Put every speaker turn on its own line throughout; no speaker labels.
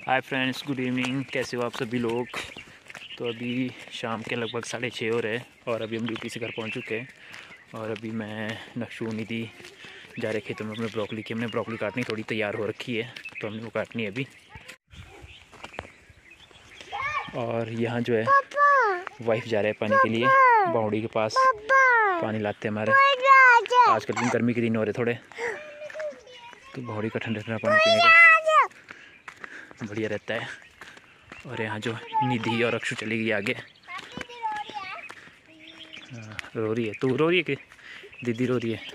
हाय friends, good evening. कैसे हो आप सभी लोग। तो अभी शाम के लगभग 6:30 हो रहे हैं और अभी हम ड्यूटी से घर पहुंच चुके हैं। और अभी मैं नक्शू निधि जा रहे खेतों में अपने ब्रोकली की। हमने ब्रोकली काटनी थोड़ी तैयार हो रखी है तो हमने वो काटनी है अभी। और यहाँ जो है वाइफ जा रहे हैं पानी के लिए बाउंडी के पास। पानी लाते हैं हमारे। आजकल दिन गर्मी के दिन हो रहे थोड़े, तो बाउंडी का ठंडा ठंडा पानी पीने का बढ़िया रहता है। और यहाँ जो निधि और अक्षु चली गई आगे। रो रही है, तू रो रही है कि दीदी रो रही है?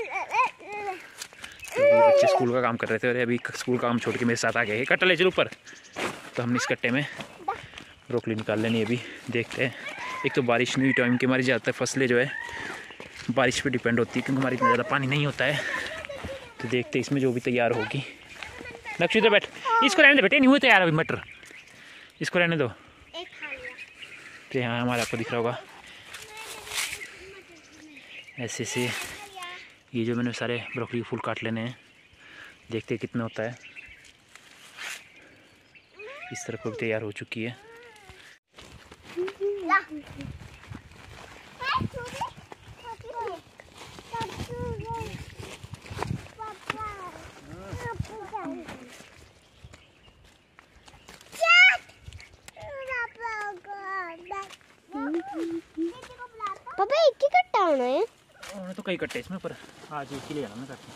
तो अभी बच्चे स्कूल का काम कर रहे थे और अभी स्कूल का काम छोड़ के मेरे साथ आ गए। कट्टा ले चलो ऊपर। तो हमने इस कट्टे में ब्रोकली निकाल लेनी अभी। देखते हैं। एक तो बारिश नहीं हुई टाइम की, हमारी ज़्यादातर फसलें जो है बारिश पे डिपेंड होती है क्योंकि हमारी इतना ज़्यादा पानी नहीं होता है। तो देखते इसमें जो भी तैयार होगी। नक्शू इधर बैठ, इसको रहने दे बेटे, नहीं हुए तैयार अभी मटर, इसको रहने दो। तो यहाँ हमारा आपको दिख रहा होगा ऐसे से ये जो मैंने सारे ब्रोकली फूल काट लेने हैं। देखते हैं कितना होता है। इस तरफ को भी तैयार हो चुकी है।
पापा एक ही कट्टा होना है?
उन्होंने तो कई कट्टे इसमें, पर आज एक ही ले जाना मैं काटने।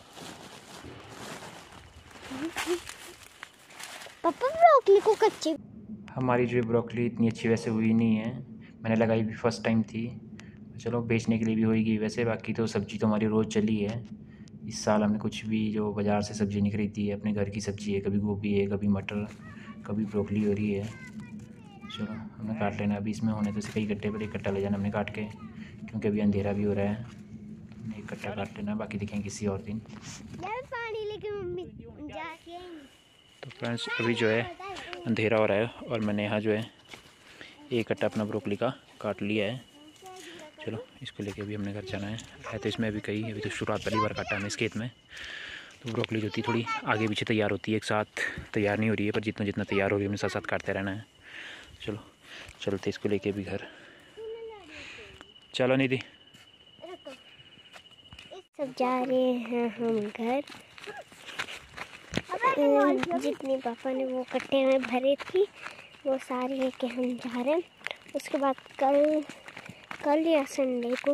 पापा ब्रोकली को कच्चे।
हमारी जो ब्रोकली इतनी अच्छी वैसे हुई नहीं है। मैंने लगाई भी फर्स्ट टाइम थी। चलो बेचने के लिए भी होगी वैसे। बाकी तो सब्ज़ी तो हमारी रोज़ चली है। इस साल हमने कुछ भी जो बाज़ार से सब्ज़ी नहीं खरीदी है, अपने घर की सब्ज़ी है। कभी गोभी है, कभी मटर, कभी ब्रोकली हो रही है। चलो हमने काट लेना अभी। इसमें होने तो कई कट्टे पर एक कट्टा ले जाना हमने काट के, क्योंकि अभी अंधेरा भी हो रहा है। हमने एक कट्टा काट लेना, बाकी दिखेंगे किसी और दिन।
पानी लेके मम्मी जाके।
तो फ्रेंड्स अभी जो है अंधेरा हो रहा है और मैंने यहाँ जो है एक कट्टा अपना ब्रोकली का काट लिया है। चलो इसको लेके अभी हमने घर जाना है। तो इसमें अभी अभी तो शुरुआत पहली बार काटा है इस खेत में। तो ब्रोकली जो होती है थोड़ी आगे पीछे तैयार होती है, एक साथ तैयार नहीं हो रही है, पर जितना जितना तैयार हो रही है हमें साथ साथ काटते रहना है। चलो चलते इसको लेके अभी घर। चलो निधि,
सब जा रहे हैं हम घर। जितनी पापा ने वो कट्टे में भरे थी वो सारी लेके हम जा रहे हैं। उसके बाद कल या संडे को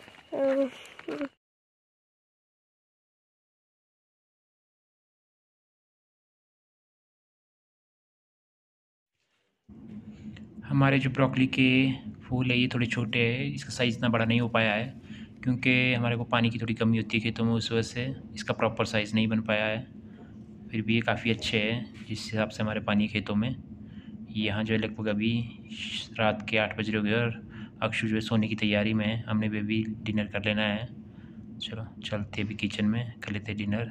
हमारे जो ब्रोकली के फूल है ये थोड़े छोटे हैं। इसका साइज़ इतना बड़ा नहीं हो पाया है क्योंकि हमारे को पानी की थोड़ी कमी होती है खेतों में, उस वजह से इसका प्रॉपर साइज़ नहीं बन पाया है। फिर भी ये काफ़ी अच्छे हैं जिस हिसाब से हमारे पानी खेतों में। यहाँ जो है लगभग अभी रात के 8 बज रहे हो गए और अक्षु जो है सोने की तैयारी में है। हमने भी अभी डिनर कर लेना है। चलो चलते अभी किचन में कर लेते डिनर।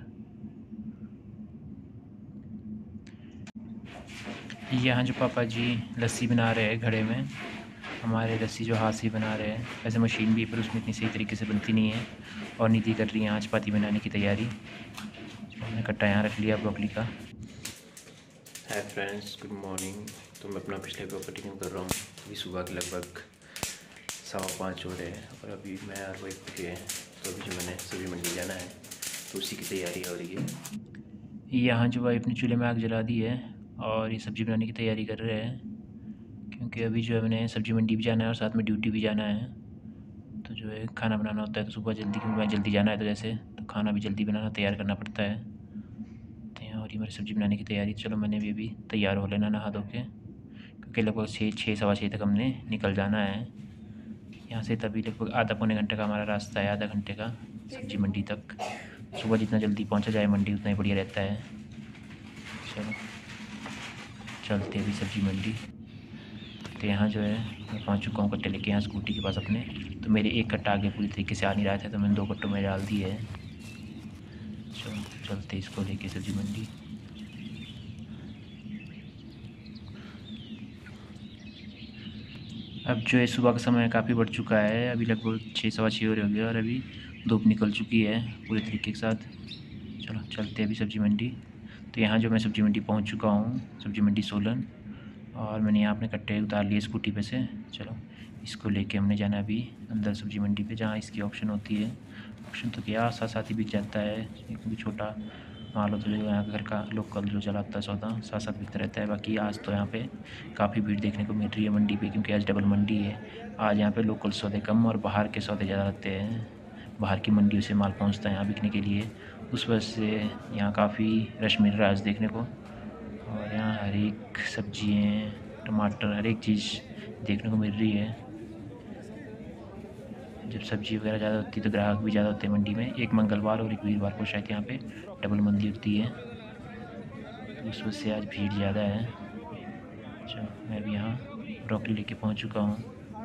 यहाँ जो पापा जी लस्सी बना रहे हैं घड़े में। हमारे लस्सी जो हाथ से बना रहे हैं, वैसे मशीन भी पर उसमें इतनी सही तरीके से बनती नहीं है। और निधि कर रही है आज चपाती बनाने की तैयारी। हमने कट्टा यहाँ रख लिया ब्रोकली का। Hi friends, good morning. तो मैं अपना पिछले ब्लॉग कंटिन्यू कर रहा हूँ। अभी सुबह के लगभग 5:15 हो रहे हैं और अभी मैं और वाइफ उठे हैं। तो अभी जो मैंने सब्जी मंडी जाना है तो उसी की तैयारी हो रही है। यहाँ जो वाइफ ने चूल्हे में आग जला दी है और ये सब्ज़ी बनाने की तैयारी कर रहे हैं क्योंकि अभी जो है मैंने सब्ज़ी मंडी भी जाना है और साथ में ड्यूटी भी जाना है। तो जो है खाना बनाना होता है तो सुबह जल्दी, क्योंकि मैं जल्दी जाना है तो जैसे तो खाना भी जल्दी बनाना तैयार करना पड़ता है। तो यहाँ हो रही मेरी सब्ज़ी बनाने की तैयारी। चलो मैंने भी अभी तैयार हो लेना नहा धो के, क्योंकि लगभग 6 सवा 6 तक हमने निकल जाना है यहाँ से। तभी लगभग आधा पौने घंटे का हमारा रास्ता है, आधा घंटे का सब्ज़ी मंडी तक। सुबह जितना जल्दी पहुँचा जाए मंडी उतना ही बढ़िया रहता है। चलो चलते अभी सब्ज़ी मंडी। तो यहाँ जो है मैं पहुँच चुका हूँ कट्टे लेके यहाँ स्कूटी के पास अपने। तो मेरे एक कट्टा आगे पूरी तरीके से आ नहीं रहा था तो मैंने 2 कट्टों में डाल दी है। चलो चलते इसको लेके सब्ज़ी मंडी। अब जो है सुबह का समय काफ़ी बढ़ चुका है। अभी लगभग 6 सवा 6 हो रहे होंगे और अभी धूप निकल चुकी है पूरे तरीके के साथ। चलो चलते हैं अभी सब्ज़ी मंडी। तो यहाँ जो मैं सब्ज़ी मंडी पहुँच चुका हूँ, सब्ज़ी मंडी सोलन, और मैंने यहाँ अपने कट्टे उतार लिए स्कूटी पे से। चलो इसको लेके हमने जाना अभी अंदर सब्ज़ी मंडी पे, जहाँ इसकी ऑप्शन होती है। ऑप्शन तो क्या साथ साथ ही बिक जाता है, क्योंकि छोटा माल हो तो जो यहाँ घर का लोकल जो चलाता है सौदा साथ साथ बिकता रहता है। बाकी आज तो यहाँ पे काफ़ी भीड़ देखने को मिल रही है मंडी पे, क्योंकि आज डबल मंडी है। आज यहाँ पे लोकल सौदे कम और बाहर के सौदे ज़्यादा रहते हैं। बाहर की मंडियों से माल पहुँचता है यहाँ बिकने के लिए, उस वजह से यहाँ काफ़ी रश मिल रहा है आज देखने को। और यहाँ हर एक सब्जियाँ, टमाटर, हर एक चीज़ देखने को मिल रही है। जब सब्ज़ी वगैरह ज़्यादा होती है तो ग्राहक भी ज़्यादा होते हैं मंडी में। एक मंगलवार और एक वीरवार को शायद यहाँ पे डबल मंडी होती है, तो उस वजह से आज भीड़ ज़्यादा है। अच्छा, मैं भी यहाँ ब्रोकली लेके पहुँच चुका हूँ।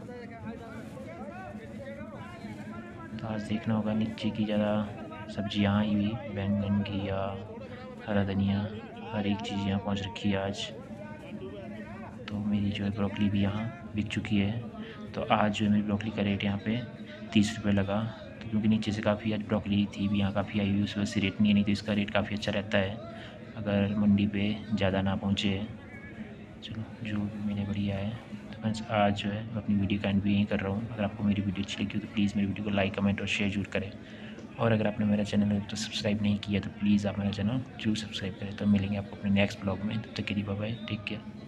तो आज देखना होगा नीचे की ज़्यादा सब्ज़ी यहाँ आई हुई, बैंगन की या हरा धनिया, हर एक चीज़ यहाँ पहुँच रखी है आज। तो मेरी जो है ब्रोकली भी यहाँ बिक चुकी है। तो आज जो है मेरी ब्रोकली का रेट यहाँ पे 30 रुपये लगा। तो क्योंकि नीचे से काफ़ी आज ब्रोकली थी भी यहाँ काफ़ी आई हुई, उस वजह से रेट नहीं तो इसका रेट काफ़ी अच्छा रहता है अगर मंडी पे ज़्यादा ना पहुँचे। चलो जो भी मेरे बढ़िया है। तो फ्रेंड्स आज जो है मैं अपनी वीडियो का एंड भी यहीं कर रहा हूँ। अगर आपको मेरी वीडियो अच्छी लगी हो तो प्लीज़ मेरी वीडियो को लाइक, कमेंट और शेयर जरूर करें। और अगर आपने मेरा चैनल तो सब्सक्राइब नहीं किया तो प्लीज़ आप मेरा चैनल जरूर सब्सक्राइब करें। तो मिलेंगे आपको अपने नेक्स्ट ब्लॉग में, तब तक के लिए बाय बाय, टेक केयर।